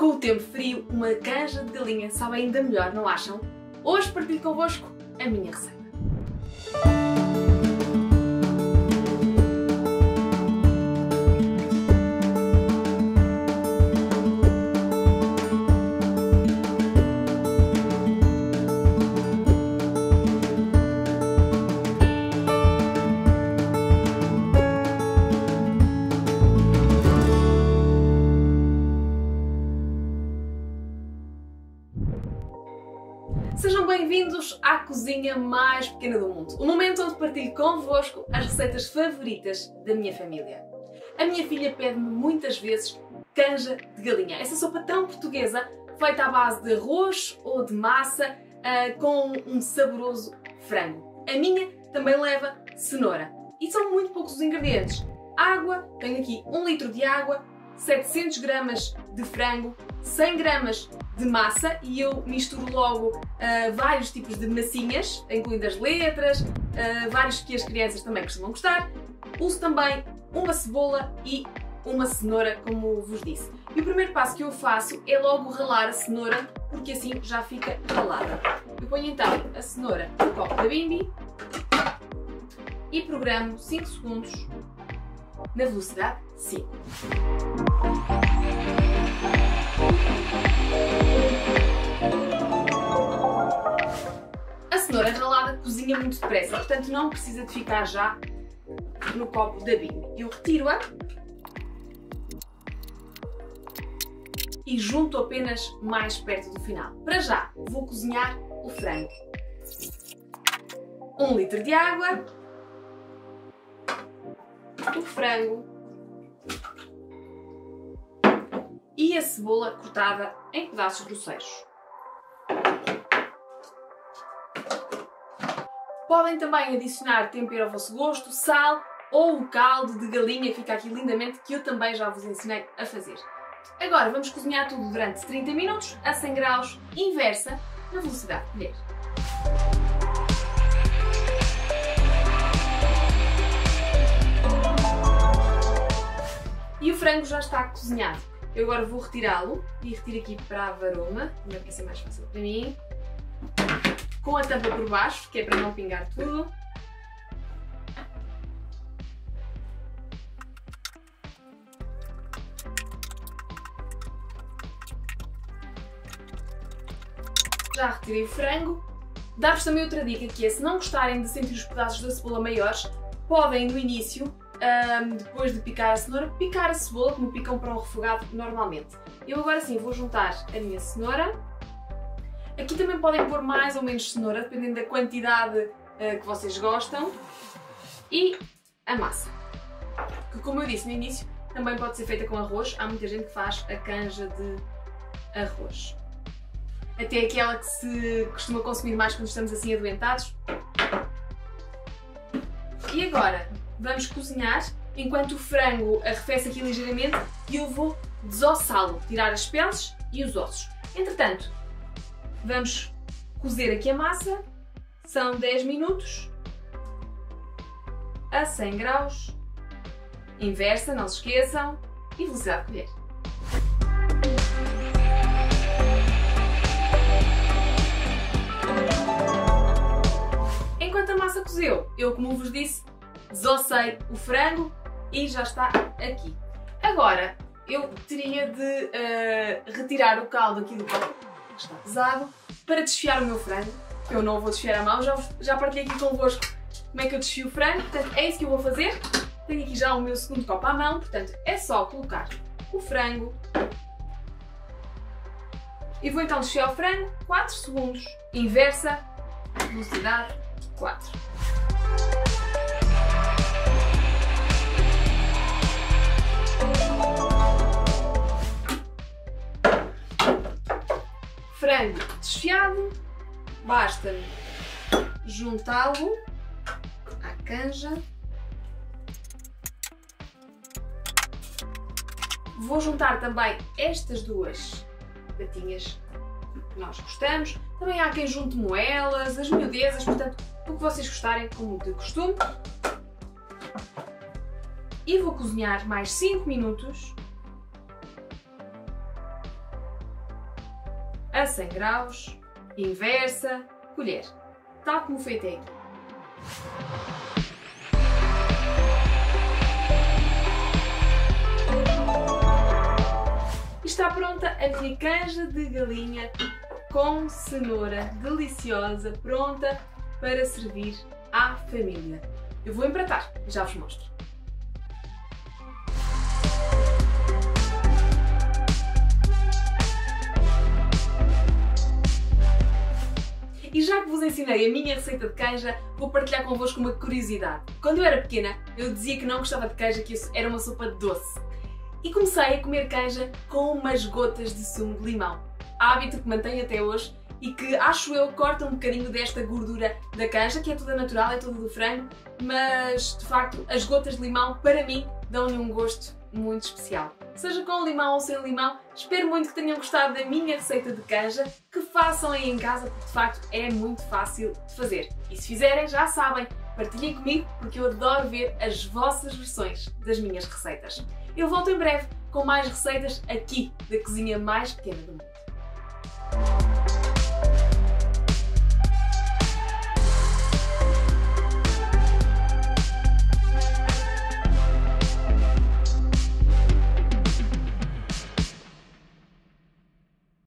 Com o tempo frio, uma canja de galinha sabe ainda melhor, não acham? Hoje partilho convosco a minha receita. Sejam bem-vindos à cozinha mais pequena do mundo, o momento onde partilho convosco as receitas favoritas da minha família. A minha filha pede-me muitas vezes canja de galinha, essa sopa tão portuguesa feita à base de arroz ou de massa com um saboroso frango. A minha também leva cenoura e são muito poucos os ingredientes. Água, tenho aqui 1 litro de água, 700 gramas de frango, 100 gramas de massa e eu misturo logo vários tipos de massinhas, incluindo as letras, vários que as crianças também costumam gostar. Uso também uma cebola e uma cenoura, como vos disse. E o primeiro passo que eu faço é logo ralar a cenoura, porque assim já fica ralada. Eu ponho então a cenoura no copo da bimbi e programo 5 segundos na velocidade 5. A cenoura ralada cozinha muito depressa, portanto não precisa de ficar já no copo da bimbi. Eu retiro-a e junto apenas mais perto do final. Para já, vou cozinhar o frango. 1 litro de água, o frango e a cebola cortada em pedaços grosseiros. Podem também adicionar tempero ao vosso gosto, sal ou o caldo de galinha que fica aqui lindamente, que eu também já vos ensinei a fazer. Agora vamos cozinhar tudo durante 30 minutos a 100 graus inversa na velocidade de colher. E o frango já está cozinhado. Eu agora vou retirá-lo e retiro aqui para a varoma, também para ser mais fácil para mim, com a tampa por baixo, que é para não pingar tudo. Já retirei o frango. Dar-vos também outra dica, que é, se não gostarem de sentir os pedaços da cebola maiores, podem no início, depois de picar a cenoura, picar a cebola como picam para um refogado normalmente. Eu agora sim vou juntar a minha cenoura. Aqui também podem pôr mais ou menos cenoura, dependendo da quantidade que vocês gostam. E a massa, que como eu disse no início, também pode ser feita com arroz. Há muita gente que faz a canja de arroz. Até aquela que se costuma consumir mais quando estamos assim adoentados. E agora vamos cozinhar enquanto o frango arrefece aqui ligeiramente e eu vou desossá-lo, tirar as peles e os ossos. Entretanto, vamos cozer aqui a massa, são 10 minutos a 100 graus, inversa, não se esqueçam, e velocidade de colher. Enquanto a massa cozeu, eu, como vos disse, desossei o frango e já está aqui. Agora, eu teria de retirar o caldo aqui do copo, que está pesado, para desfiar o meu frango, que eu não vou desfiar à mão, já partilhei aqui convosco como é que eu desfio o frango, portanto é isso que eu vou fazer. Tenho aqui já o meu segundo copo à mão, portanto é só colocar o frango e vou então desfiar o frango 4 segundos, inversa, velocidade 4. Frango desfiado, basta-me juntá-lo à canja. Vou juntar também estas duas patinhas que nós gostamos. Também há quem junte moelas, as miudezas, portanto, o que vocês gostarem, como de costume. E vou cozinhar mais 5 minutos a 100 graus, inversa, colher, tal como foi até aqui. E está pronta a minha canja de galinha com cenoura deliciosa, pronta para servir à família. Eu vou empratar e já vos mostro. E já que vos ensinei a minha receita de canja, vou partilhar convosco uma curiosidade. Quando eu era pequena, eu dizia que não gostava de canja, que isso era uma sopa doce. E comecei a comer canja com umas gotas de sumo de limão. Hábito que mantenho até hoje e que, acho eu, corta um bocadinho desta gordura da canja, que é toda natural, é toda do frango, mas, de facto, as gotas de limão, para mim, dão-lhe um gosto muito especial. Seja com limão ou sem limão, espero muito que tenham gostado da minha receita de canja, que façam aí em casa, porque de facto é muito fácil de fazer. E se fizerem, já sabem, partilhem comigo, porque eu adoro ver as vossas versões das minhas receitas. Eu volto em breve com mais receitas aqui da cozinha mais pequena do mundo.